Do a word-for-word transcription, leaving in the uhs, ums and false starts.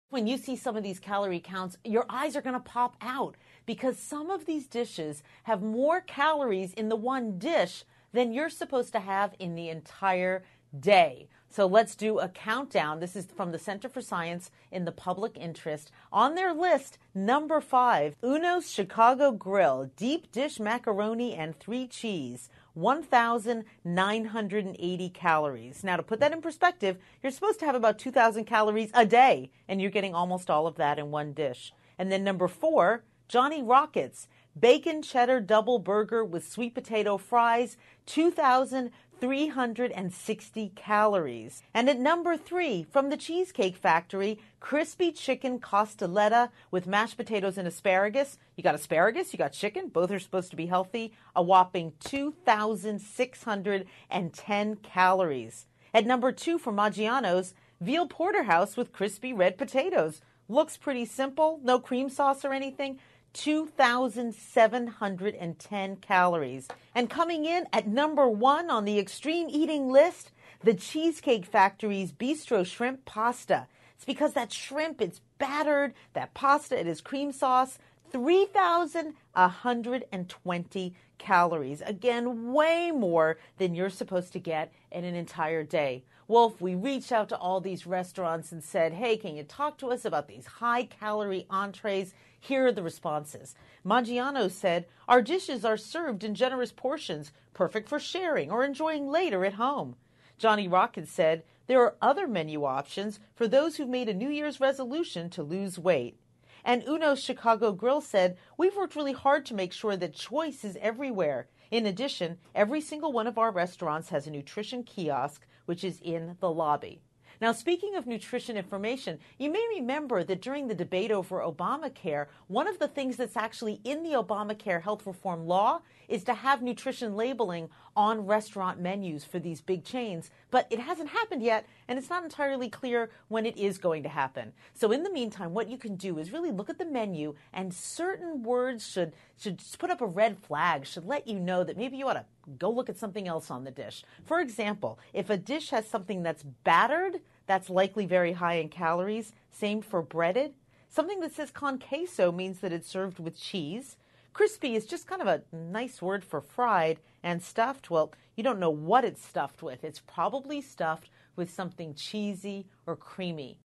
When you see some of these calorie counts, your eyes are going to pop out because some of these dishes have more calories in the one dish than you're supposed to have in the entire day. So let's do a countdown. This is from the Center for Science in the Public Interest. On their list, number five, Uno's Chicago Grill, deep dish macaroni and three cheese, one thousand nine hundred eighty calories. Now, to put that in perspective, you're supposed to have about two thousand calories a day, and you're getting almost all of that in one dish. And then number four, Johnny Rockets, bacon cheddar double burger with sweet potato fries, two thousand three hundred sixty calories. And at number three, from the Cheesecake Factory, crispy chicken costoletta with mashed potatoes and asparagus. You got asparagus, you got chicken, both are supposed to be healthy, a whopping two thousand six hundred ten calories. At number two, from Maggiano's, veal porterhouse with crispy red potatoes. Looks pretty simple, no cream sauce or anything. two thousand seven hundred ten calories. And coming in at number one on the extreme eating list, the Cheesecake Factory's Bistro Shrimp Pasta. It's because that shrimp, it's battered, that pasta, it is cream sauce, three thousand one hundred twenty calories. Again, way more than you're supposed to get in an entire day. Well, if we reached out to all these restaurants and said, hey, can you talk to us about these high-calorie entrees? Here are the responses. Maggiano said, our dishes are served in generous portions, perfect for sharing or enjoying later at home. Johnny Rockets said, there are other menu options for those who've made a New Year's resolution to lose weight. And Uno's Chicago Grill said, we've worked really hard to make sure that choice is everywhere. In addition, every single one of our restaurants has a nutrition kiosk, which is in the lobby. Now, speaking of nutrition information, you may remember that during the debate over Obamacare, one of the things that's actually in the Obamacare health reform law is to have nutrition labeling on restaurant menus for these big chains. But it hasn't happened yet, and it's not entirely clear when it is going to happen. So in the meantime, what you can do is really look at the menu, and certain words should, should put up a red flag, should let you know that maybe you ought to go look at something else on the dish. For example, if a dish has something that's battered, that's likely very high in calories. Same for breaded. Something that says con queso means that it's served with cheese. Crispy is just kind of a nice word for fried. And stuffed, well, you don't know what it's stuffed with. It's probably stuffed with something cheesy or creamy.